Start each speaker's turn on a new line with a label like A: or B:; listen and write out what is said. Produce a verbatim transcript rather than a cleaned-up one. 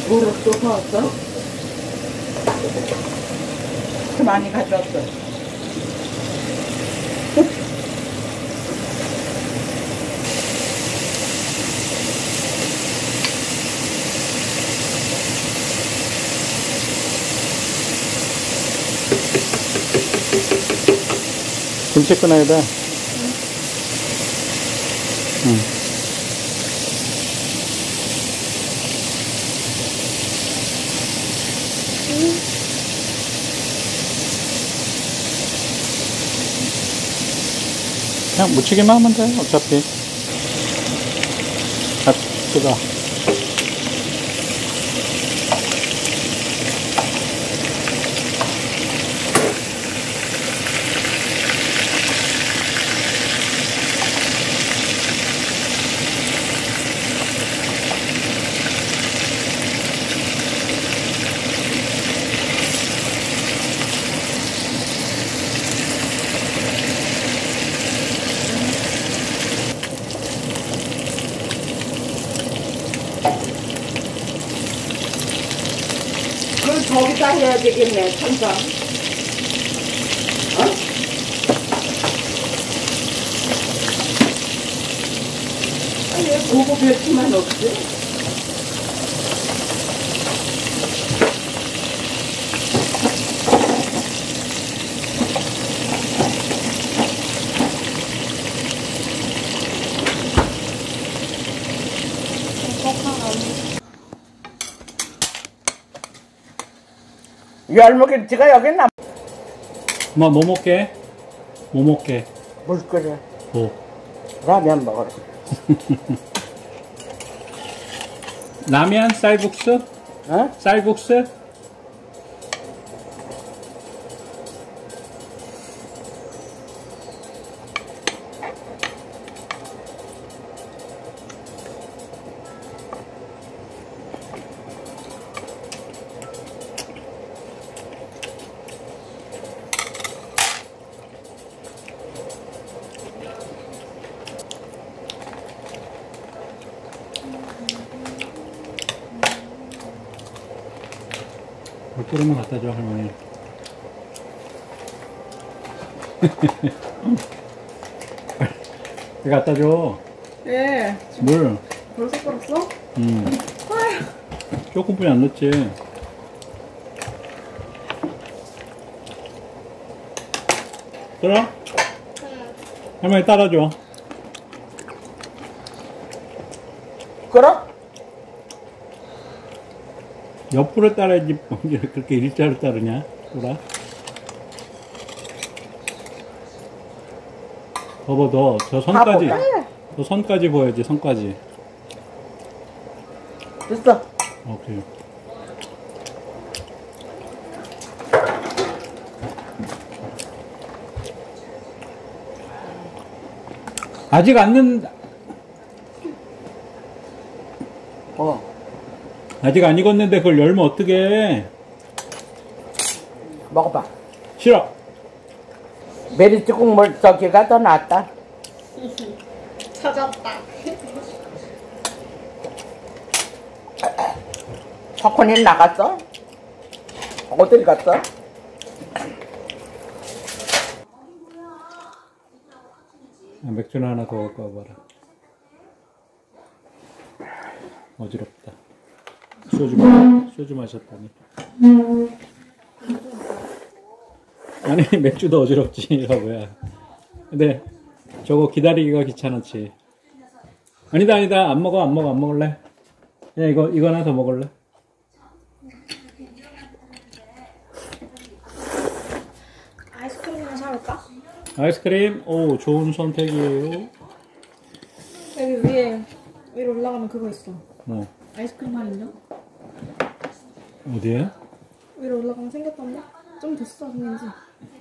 A: 뭐를 또 사왔어? 많이 가져왔어.
B: 김치 끊어야 돼. 응. 응. 그냥 무치기만 하면 돼, 어차피. 아, 뜨거.
A: 그걸 저기다 해야 되겠네, 천장. 어? 아니, 왜 고거 벨트만 없지? 열무김치가 여기 있나?
B: 엄마 뭐 먹게? 뭐 먹게?
A: 물 끓여.
B: 뭐?
A: 라면 먹어라.
B: 라면? 쌀국수?
A: 어?
B: 쌀국수? 물 끓으면 갖다 줘, 할머니. 이거 갖다 줘.
C: 예.
B: 물.
C: 벌써 끓었어?
B: 음.
C: 아휴.
B: 조금뿐이 안 넣었지. 끓어? 응. 할머니 따라줘.
A: 끓어?
B: 옆으로 따라야지. 그렇게 일자로 따르냐? 끓어? 더버 더. 저 선까지. 저 선까지 보여야지. 선까지.
A: 됐어.
B: 오케이. 아직 안 넣는다.
A: 어.
B: 아직 안 익었는데 그걸 열면 어떡해.
A: 먹어봐.
B: 싫어.
A: 메리트 국물 저기가 더 낫다.
C: 찾았다.
A: 석훈이 나갔어? 어딜 갔어?
B: 아, 맥주나 하나 더 갖고 와봐라. 어지럽다. 소주, 마, 소주 마셨다니. 아니, 맥주도 어지럽지, 바보야. 근데, 저거 기다리기가 귀찮았지. 아니다, 아니다. 안 먹어, 안 먹어, 안 먹을래? 그냥 이거, 이거 하나 더 먹을래?
C: 아이스크림이나 사올까?
B: 아이스크림? 오, 좋은 선택이에요.
C: 여기 위에, 위로 올라가면 그거 있어.
B: 뭐?
C: 아이스크림 할인요?
B: 어디에?
C: 위로 올라가면 생겼던데? 좀 됐어, 생긴 지.